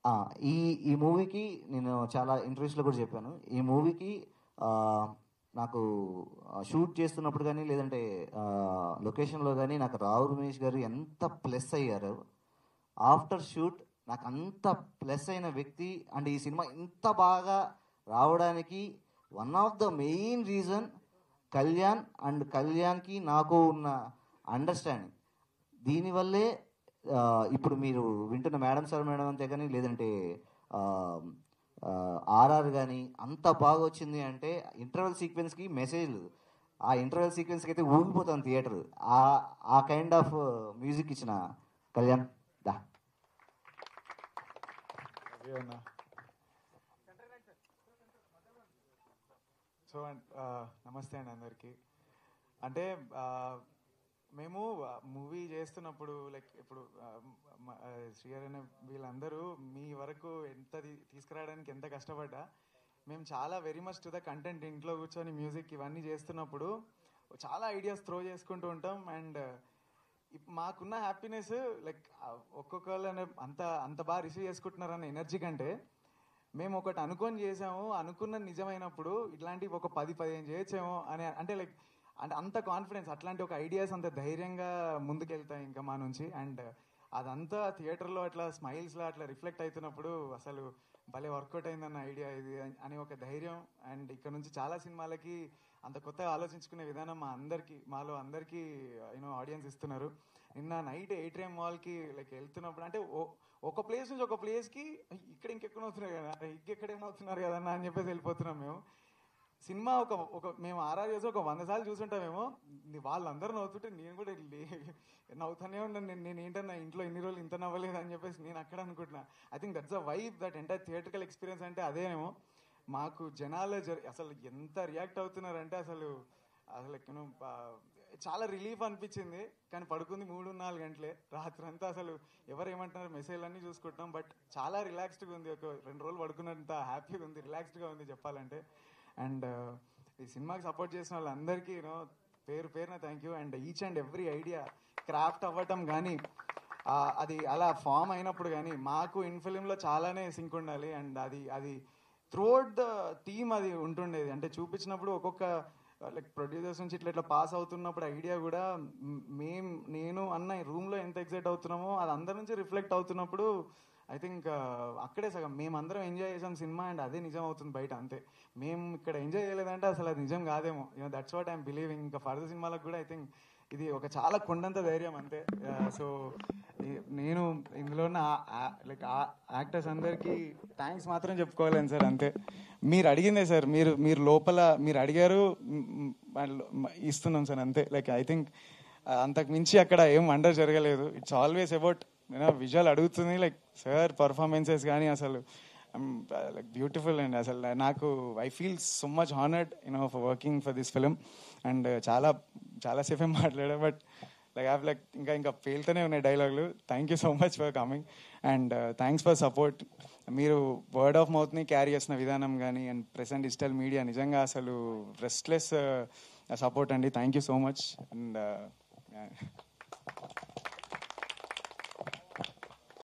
ఆ! ఈ ఈ మూవీకి నేను చాలా ఇంటర్వ్యూస్‌లో కూడా చెప్పాను. ఈ మూవీకి నాకు షూట్ చేస్తున్నప్పుడు గానీ, లేదంటే లొకేషన్‌లో గానీ నాకు రావు రమేష్ గారు ఎంత ప్లస్ అయ్యారో, ఆఫ్టర్ షూట్ నాకు అంత ప్లస్ అయిన వ్యక్తి అండ్ ఈ సినిమా ఇంత బాగా రావడానికి one of the main reason Kalyan and కళ్యాణ్‌కి నాకు ఉన్న అండర్‌స్టాండింగ్. దీనివల్లే ఇప్పుడు మీరు వింటున్న మేడం సార్ మేడం అంతే కానీ లేదంటే ఆర్ఆర్ కానీ అంత బాగా వచ్చింది అంటే ఇంటర్వెల్ సీక్వెన్స్కి మెసేజ్లు ఆ ఇంటర్వెల్ సీక్వెన్స్కి అయితే ఊగిపోతాను థియేటర్. ఆ ఆ కైండ్ ఆఫ్ మ్యూజిక్ ఇచ్చిన కళ్యాణ్ దా. సో నమస్తే అండి అందరికీ. అంటే మేము మూవీ చేస్తున్నప్పుడు లైక్ ఇప్పుడు శ్రీహరి అనే వీళ్ళందరూ మీ వరకు ఎంత తీసుకురావడానికి ఎంత కష్టపడ్డా మేము చాలా very much to the content ఇంట్లో కూర్చొని మ్యూజిక్ ఇవన్నీ చేస్తున్నప్పుడు చాలా ఐడియాస్ త్రో చేసుకుంటూ ఉంటాం. అండ్ మాకున్న హ్యాపీనెస్ లైక్ ఒక్కొక్కళ్ళు అంత అంత బాగా రిసీవ్ చేసుకుంటున్నారన్న ఎనర్జీ కంటే మేము ఒకటి అనుకొని చేసాము, అనుకున్నది నిజమైనప్పుడు ఇట్లాంటివి ఒక 10-15 చేయొచ్చేమో అని అంటే లైక్ అంటే అంత కాన్ఫిడెన్స్, అట్లాంటి ఒక ఐడియాస్ అంత ధైర్యంగా ముందుకెళ్తాయి ఇంకా మా నుంచి. అండ్ అదంతా థియేటర్లో అట్లా స్మైల్స్లో అట్లా రిఫ్లెక్ట్ అవుతున్నప్పుడు అసలు భలే వర్కౌట్ అయిందన్న ఐడియా ఇది అని ఒక ధైర్యం. అండ్ ఇక్కడ నుంచి చాలా సినిమాలకి అంత కొత్తగా ఆలోచించుకునే విధానం మాలో అందరికీ ఆడియన్స్ ఇస్తున్నారు. నిన్న నైట్ ఏట్రియం మాల్కి లైక్ వెళ్తున్నప్పుడు అంటే ఒక ప్లేస్ నుంచి ఒక ప్లేస్కి ఇక్కడ ఇంకెక్కడ అవుతున్నారు కదా, ఇంకెక్కడేమో అవుతున్నారు కదన్నా అని చెప్పేసి వెళ్ళిపోతున్నాం మేము. సినిమా ఒక మేము ఆర్ఆర్ చేసి ఒక 100 సార్లు చూసుంటామేమో. వాళ్ళందరూ నవ్వుతుంటే నేను కూడా నవ్వుతానే ఉన్నాను. నేను ఏంటన్నా ఇంట్లో ఇన్ని రోజులు ఇంత నవ్వలేదు అని చెప్పేసి నేను అక్కడ అనుకుంటున్నా. I think that's a vibe, that entire theatrical experience అంటే అదేనేమో. మాకు జనాలు అసలు ఎంత రియాక్ట్ అవుతున్నారంటే అసలు అసలు చాలా రిలీఫ్ అనిపించింది. కానీ పడుకుంది 3-4 గంటలే రాత్రి అంతా. అసలు ఎవరేమంటున్నారు మెసేజ్లు అన్నీ చూసుకుంటున్నాం. బట్ చాలా రిలాక్స్డ్గా ఉంది. ఒక 2 రోజులు పడుకున్నంత హ్యాపీగా ఉంది, రిలాక్స్డ్గా ఉంది చెప్పాలంటే. అండ్ ఈ సినిమాకి సపోర్ట్ చేసిన వాళ్ళందరికీ పేరు పేరున thank you. And each and every idea craft అవ్వటం కానీ అది అలా ఫామ్ అయినప్పుడు కానీ మాకు ఇన్ఫిలింలో చాలానే సింక్ ఉండాలి. అండ్ అది త్రూఅవుట్ ద టీమ్ అది ఉంటుండేది. అంటే చూపించినప్పుడు ఒక్కొక్క లైక్ ప్రొడ్యూసర్స్ నుంచి ఇట్లా పాస్ అవుతున్నప్పుడు ఐడియా కూడా నేను అన్న రూమ్లో ఎంత ఎగ్జైట్ అవుతున్నామో అది అందరి నుంచి రిఫ్లెక్ట్ అవుతున్నప్పుడు ఐ థింక్ అక్కడే సగం మేమందరం ఎంజాయ్ చేసాం సినిమా. అండ్ అదే నిజం అవుతుంది బయట అంతే. మేము ఇక్కడ ఎంజాయ్ చేయలేదంటే అసలు అది నిజం కాదేమో. That's what I'm believing. ఇంకా ఫర్దర్ సినిమాలకు కూడా ఐ థింక్ ఇది ఒక చాలా కొండంత ధైర్యం అంతే. సో నేను ఇందులో ఉన్న లైక్ యాక్టర్స్ అందరికీ థ్యాంక్స్ మాత్రం చెప్పుకోవాలని సార్ అంతే. మీరు అడిగిందే సార్, మీరు లోపల మీరు అడిగారు, ఇస్తున్నాం సార్ అంతే. లైక్ ఐ థింక్ అంతకు మించి అక్కడ ఏం వండర్ జరగలేదు. ఇట్స్ ఆల్వేస్ అబౌట్ విజువల్ అడుగుతుంది లైక్ సార్ పర్ఫార్మెన్సెస్ కానీ అసలు లైక్ బ్యూటిఫుల్. అండ్ అసలు నాకు I feel so much honoured for working for this film. And చాలాసేపే మాట్లాడా బట్ లైక్ ఇంకా పేలుతూనే ఉన్నాయి డైలాగులు. Thank you so much for coming and thanks for support. మీరు వర్డ్ ఆఫ్ మౌత్ని క్యారీ చేసిన విధానం కానీ అండ్ ప్రెసెంట్ డిజిటల్ మీడియా నిజంగా అసలు రెస్ట్లెస్ సపోర్ట్ అండి. Thank you so much. And